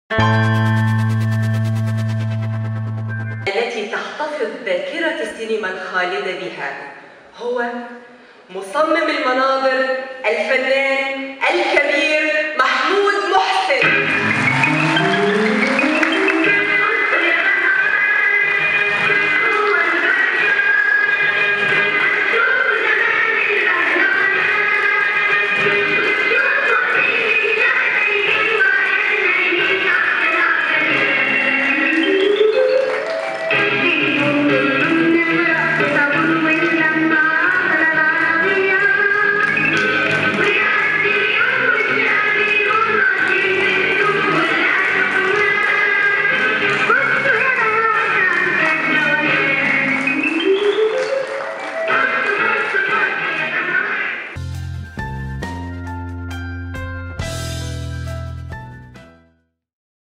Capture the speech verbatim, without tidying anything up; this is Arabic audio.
التي تحتفظ ذاكرة السينما الخالدة بها هو مصمم المناظر الفنان الكبير محمود محسن.